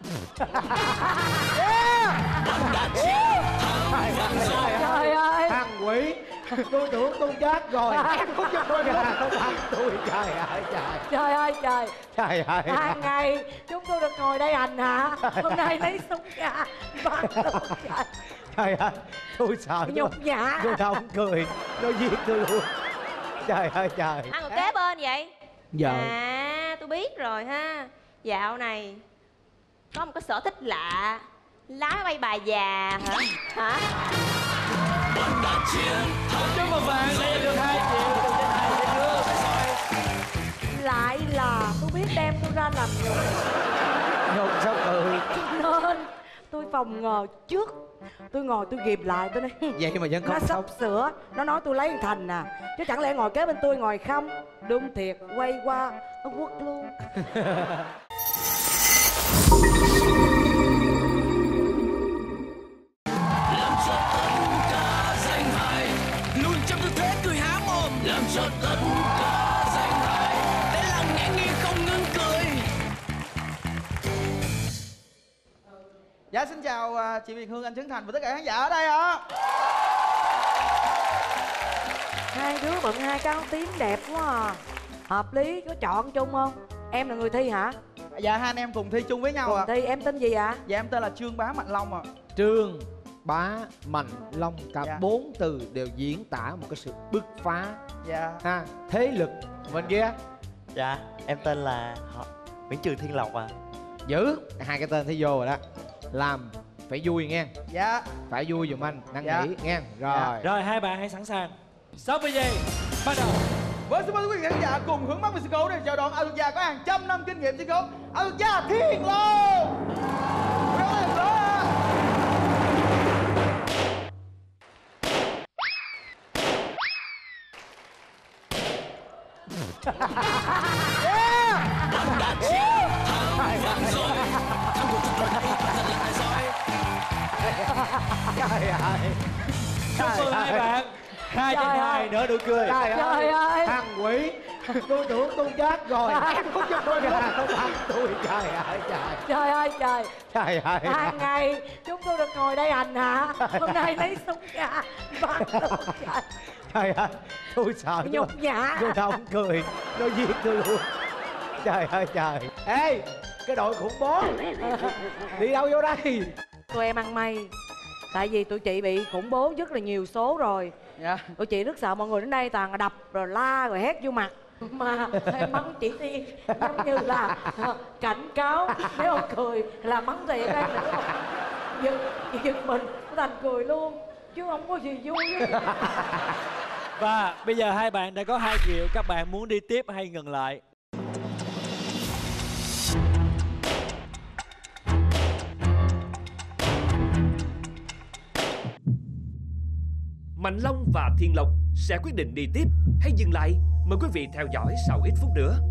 Trời ơi, Thằng quỷ, tôi tưởng tôi chết rồi. Em không cho tôi là tôi thằng tôi. Trời ơi trời. trời ơi trời. Trời ơi. Hàng ngày chúng tôi được ngồi đây hành hạ, hôm nay lấy súng ra bắn tôi. Trời, Trời ơi, tôi sợ. nhục nhã. Tôi không cười, nó giết tôi luôn. Trời ơi trời. Ai ngồi kế bên vậy? Vợ. À, tôi biết rồi ha. Dạo này có một cái sở thích lạ, lái máy bay bà già hả? Hả? Chúc mừng bạn đã được 2 triệu từ trên hai dây nước. Lại là tôi biết đem tôi ra làm nhục, Nhục sao cười. nên tôi phòng ngờ trước. Tôi ngồi tôi ghim lại tôi nói Vậy mà vẫn nó không sắp khóc. sửa. Nó nói tôi lấy thằng Thành à, chứ chẳng lẽ ngồi kế bên tôi ngồi không. Đúng thiệt, quay qua nó quất luôn. Làm cho tất cả danh hài luôn trong tư thế cười há mồm. Làm cho tất cả danh hài để lòng nhẹ nghiêng không ngừng cười. Dạ xin chào chị Việt Hương, anh Trấn Thành và tất cả khán giả ở đây ạ. Hai đứa bận hai cái áo tím đẹp quá à. Hợp lý, có chọn chung không? Em là người thi hả? Dạ hai anh em cùng thi chung với nhau ạ. Thi em tên gì ạ? Dạ em tên là Trương Bá Mạnh Long ạ. Trương Bá Mạnh Long, cả Dạ. 4 từ đều diễn tả một cái sự bứt phá Dạ. ha, thế lực. Bên kia Dạ, em tên là Nguyễn Trường Thiên Lộc ạ. giữ hai cái tên thấy vô rồi đó. Làm phải vui nghe, Dạ. phải vui giùm anh, năn Dạ. nỉ nghe. Rồi Rồi hai bạn hãy sẵn sàng. 60 giây bắt đầu. Với xin mời quý vị khán giả cùng hướng mắt về sân khấu để chào đón ảo thuật gia có hàng trăm năm kinh nghiệm sân khấu, ảo thuật gia Thiên Long. Rất là tốt ạ. trời ơi. Chúc mừng hai bạn. 2 trên Trời 2 ơi. nở nụ cười. Trời ơi. Thằng quỷ, tôi tưởng tôi chết rồi. Em không cho tôi là tôi thằng tôi. Trời ơi trời. Trời ơi trời. Trời ơi. Hàng ngày chúng tôi được ngồi đây hành hạ, hôm nay lấy súng ra bắn tôi. Trời, Trời ơi, tôi sợ. nhục nhã. Tôi không cười, nó giết tôi luôn. Trời ơi trời. Ê, cái đội khủng bố đi đâu vô đây? Tụi em ăn may, tại vì tụi chị bị khủng bố rất là nhiều số rồi. Dạ. Tụi chị rất sợ mọi người đến đây toàn là đập rồi la rồi hét vô mặt. Mà em mắng chị Tiên giống như là cảnh cáo, nếu không cười là mắng thiệt đây nữa. Giật mình thành cười luôn chứ không có gì vui hết. Và bây giờ hai bạn đã có 2 triệu. Các bạn muốn đi tiếp hay ngừng lại? Mạnh Long và Thiên Lộc sẽ quyết định đi tiếp hay dừng lại. Mời quý vị theo dõi sau ít phút nữa.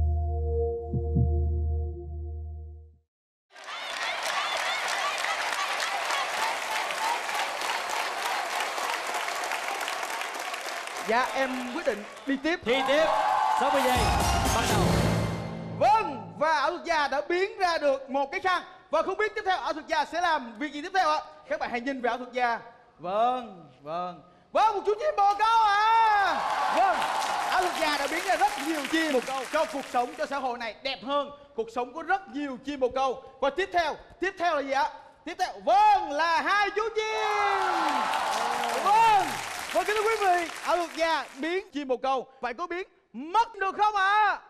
Dạ em quyết định đi tiếp. Thi tiếp. 60 giây bắt đầu. Vâng, và ảo thuật gia đã biến ra được một cái khăn. Và không biết tiếp theo ảo thuật gia sẽ làm việc gì tiếp theo ạ? Các bạn hãy nhìn về ảo thuật gia. Vâng, vâng. Vâng, một chú chim bồ câu à. Vâng, ảo thuật gia đã biến ra rất nhiều chim bồ câu cho cuộc sống, cho xã hội này đẹp hơn. Cuộc sống có rất nhiều chim bồ câu. Và tiếp theo là gì ạ? Tiếp theo, vâng, là 2 chú chim. Vâng, và kính thưa quý vị, ảo thuật gia biến chim bồ câu. Vậy có biến mất được không ạ?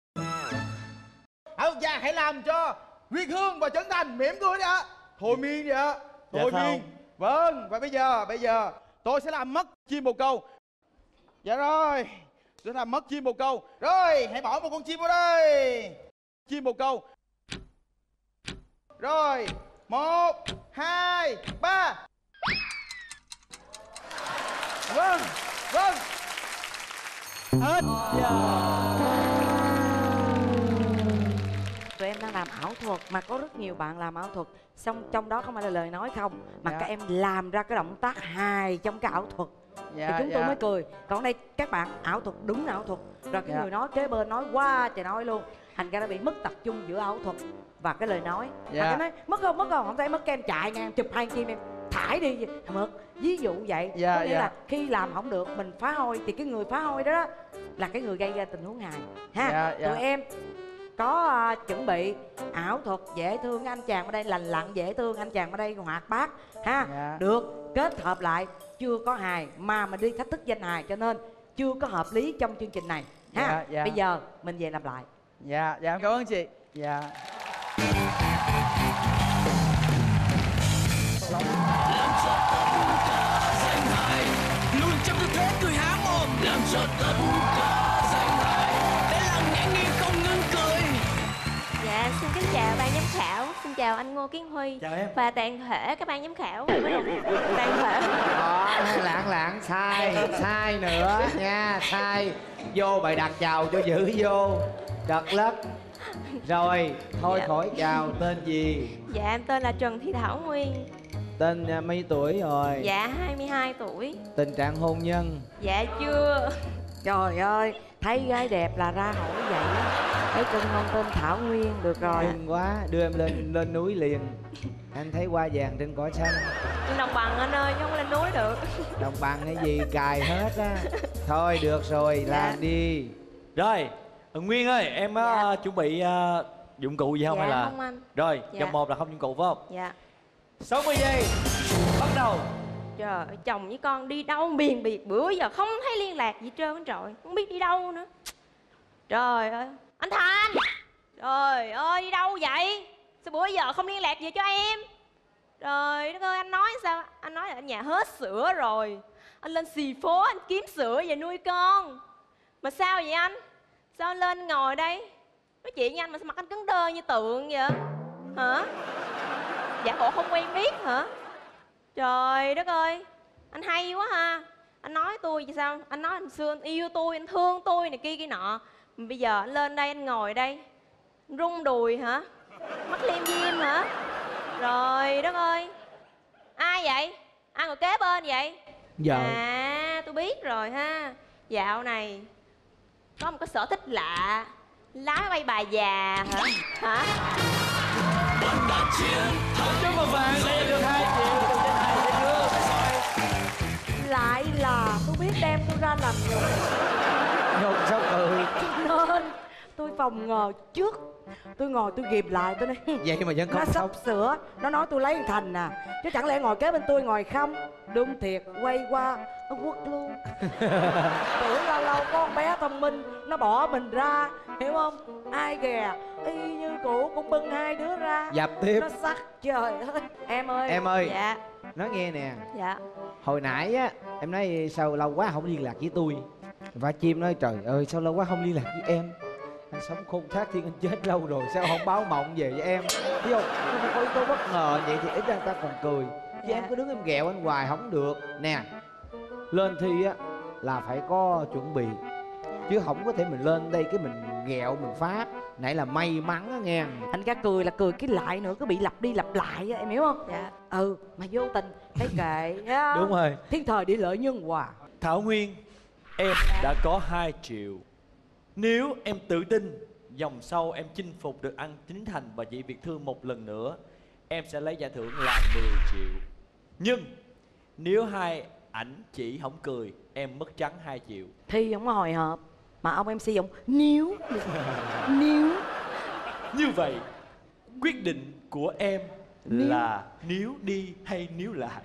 Ảo thuật gia hãy làm cho Việt Hương và Trấn Thành mỉm cười đi ạ. Thôi miên đi ạ. Thôi Dạ miên. Vâng, và bây giờ tôi sẽ làm mất chim bồ câu. Dạ rồi, tôi làm mất chim bồ câu. Rồi, hãy bỏ một con chim vào đây. Chim bồ câu. Rồi, 1, 2, 3. Vâng, vâng. Hết giờ. Tụi em đang làm ảo thuật mà có rất nhiều bạn làm ảo thuật, xong trong đó không phải là lời nói không mà Dạ. các em làm ra cái động tác hài trong cái ảo thuật. Dạ, thì chúng tôi dạ. mới cười. Còn đây các bạn ảo thuật đúng ảo thuật rồi cái Dạ. người nói kế bên nói quá trời nói luôn. thành ra nó bị mất tập trung giữa ảo thuật và cái lời nói. Dạ. Cái nói mất không thấy mất, kem chạy ngang chụp hai chim em thải đi mất, ví dụ vậy. Dạ, có nghĩa dạ. là khi làm không được mình phá hôi thì cái người phá hôi đó là cái người gây ra tình huống hài ha. Dạ, dạ. Tụi em có chuẩn bị ảo thuật dễ thương, anh chàng ở đây lành lặn dễ thương, anh chàng ở đây hoạt bát ha. Dạ. Được kết hợp lại, chưa có hài mà mình đi thách thức danh hài, cho nên chưa có hợp lý trong chương trình này ha. Dạ, dạ. Bây giờ mình về làm lại. Dạ, dạ, em cảm ơn chị. Dạ. Làm cho tất cả danh hài luôn trong tư thế cười há mồm, làm cho tất cả danh hài để lặng ngã nghiêng không ngừng cười. Dạ, xin kính chào ban giám khảo, xin chào anh Ngô Kiến Huy. Chào em. Và toàn thể các ban giám khảo. Toàn thể. Lạng sai nữa nha, sai. Vô bài đặt chào cho giữ vô. Trật lất. Rồi, thôi Dạ. khỏi chào, tên gì? Dạ, em tên là Trần Thị Thảo Nguyên. Tên mấy tuổi rồi? Dạ, 22 tuổi. Tình trạng hôn nhân? Dạ chưa. Trời ơi, thấy gái đẹp là ra hỏi vậy á. Thấy cưng không, tên Thảo Nguyên, được rồi. Cưng quá, đưa em lên núi liền. Anh thấy hoa vàng trên cỏ xanh. Đồng bằng anh ơi, chứ không lên núi được. Đồng bằng cái gì cài hết á. Thôi được rồi, làm đi. Rồi, Nguyên ơi, em Dạ. chuẩn bị dụng cụ gì không Dạ, hay là? không anh. Rồi, Dạ. vòng 1 là không dụng cụ phải không? Dạ. 60 giây, bắt đầu. Trời ơi, chồng với con đi đâu miền biệt bữa giờ không thấy liên lạc gì hết trơn á trời. Không biết đi đâu nữa. Trời ơi, anh Thành. Trời ơi, đi đâu vậy? Sao bữa giờ không liên lạc gì cho em? Trời đất ơi, anh nói sao? Anh nói là ở nhà hết sữa rồi. Anh lên xì phố anh kiếm sữa về nuôi con. Mà sao vậy anh? Sao anh lên ngồi đây nói chuyện với anh mà sao mặt anh cứng đơ như tượng vậy? Hả? Giả bộ không quen biết hả? Trời đất ơi, anh hay quá ha. Anh nói tôi vậy sao? Anh nói anh xưa anh yêu tôi, anh thương tôi này kia kia nọ. Mà bây giờ anh lên đây, anh ngồi đây anh rung đùi hả? Mắt liêm diêm hả? Trời đất ơi, ai vậy? Ai ngồi kế bên vậy? Vợ. À, tôi biết rồi ha. Dạo này có một cái sở thích lạ, lái máy bay bà già hả? Hả? Chúc mừng bạn, đây được 2 triệu từ trên hai sẽ đưa. Lại là tôi biết đem tôi ra làm nhục, Nhục sao cười? nên tôi phòng ngờ trước. Tôi ngồi tôi ghim lại, tôi nói Vậy mà vẫn nó không sắp xong. sửa, nó nói tôi lấy thằng Thành à, chứ chẳng lẽ ngồi kế bên tôi ngồi không? Đúng thiệt, quay qua nó quất luôn. Tưởng lâu lâu có con bé thông minh nó bỏ mình ra, hiểu không? Ai ghè y như cũ cũng bưng hai đứa ra, Dập tiếp. nó sắc. Trời ơi, em ơi. Em ơi, Dạ. nói nghe nè. Dạ. Hồi nãy á, em nói sao lâu quá không liên lạc với tôi. Và chim nói trời ơi sao lâu quá không liên lạc với em. Anh sống khôn thác thiên anh chết lâu rồi, sao không báo mộng về với em? Thấy không? Nó phải có yếu tố bất ngờ vậy thì ít ra người ta còn cười. Chứ Dạ. em cứ đứng em ghẹo anh hoài không được. Nè, lên thi á là phải có chuẩn bị. Chứ không có thể mình lên đây cái mình ghẹo mình phá. Nãy là may mắn á nghe. Anh ca cười là cười cái lại nữa, cứ bị lặp đi lặp lại á, em hiểu không? Dạ. Ừ, mà vô tình thấy kệ thấy không? Đúng rồi. Thiên thời địa lợi nhân hòa. Thảo Nguyên, em đã có 2 triệu. Nếu em tự tin vòng sau em chinh phục được anh Chính Thành và chị Việt Thương một lần nữa, em sẽ lấy giải thưởng là 10 triệu. Nhưng nếu hai ảnh chỉ không cười, em mất trắng 2 triệu. Thi không có hồi hộp mà ông MC giọng nếu nếu Như vậy, quyết định của em Nếu. là níu đi hay níu lại?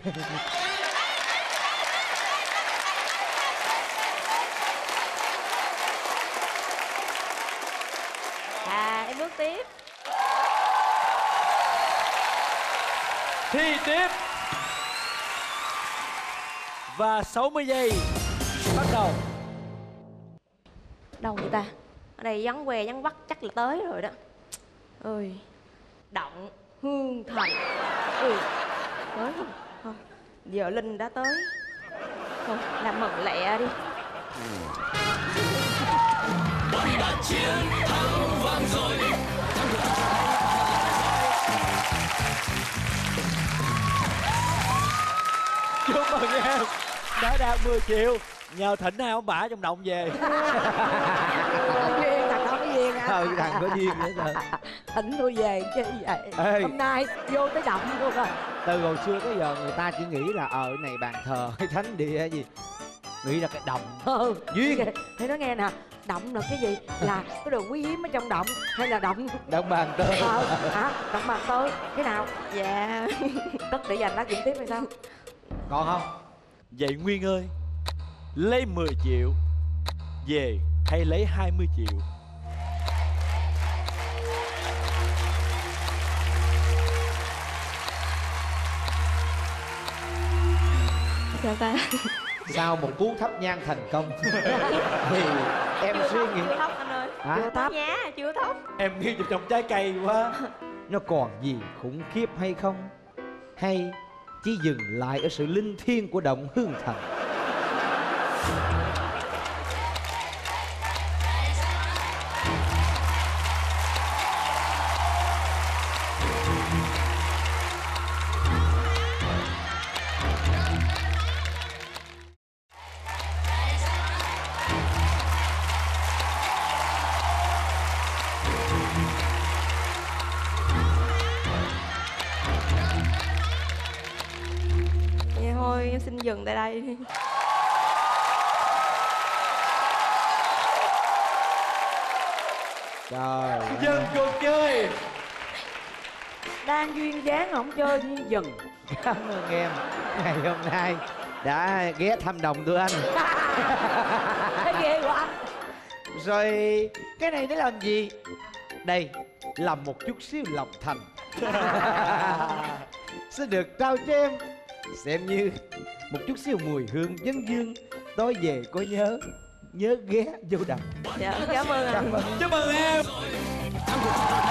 À, em bước tiếp. Thi tiếp. Và 60 giây bắt đầu. Đâu vậy ta? Ở đây vắng que vắng vắt chắc là tới rồi đó. Ơi, Động Hương Thành. Ui, tới không? Không, giờ Linh đã tới. Thôi, làm mừng lẹ đi. Chúc mừng em đã đạt 10 triệu. Nhờ thỉnh hai ông bà trong động về. duyên, thật không có duyên hả? ơi thằng có duyên nữa trời. Thỉnh tôi về chứ vậy. Ê. Hôm nay vô tới động luôn rồi. Từ hồi xưa tới giờ người ta chỉ nghĩ là ở này bàn thờ hay thánh địa hay gì, nghĩ là cái động duyên. Thế nó nghe nè, động là cái gì? Là cái đồ quý hiếm ở trong động hay là động Động bàn tơ. hả? Động bàn tơ cái nào? Dạ. Tất để dành nói chuyện tiếp hay sao? Còn không? Vậy Nguyên ơi, lấy 10 triệu về hay lấy 20 triệu? Sao ta? Sau một cú thắp nhang thành công thì em suy nghĩ Chưa thóc anh ơi. hả? Chưa thắp. Nhá, chưa thóc. Em nghiêng vào trong trái cây quá. Nó còn gì khủng khiếp hay không? Hay chỉ dừng lại ở sự linh thiêng của động Hương Thành? Vậy thôi em xin dừng tại đây. Trời Dừng cuộc chơi. Đang duyên dáng không chơi như dừng. cảm ơn em ngày hôm nay đã ghé thăm đồng tụi anh. Thấy ghê quá. Rồi cái này để làm gì? Đây là một chút xíu lòng thành sẽ được trao cho em, xem như một chút xíu mùi hương dân dương. Tối về có nhớ ghé vô đầm. Dạ, cảm ơn anh. Chúc mừng em.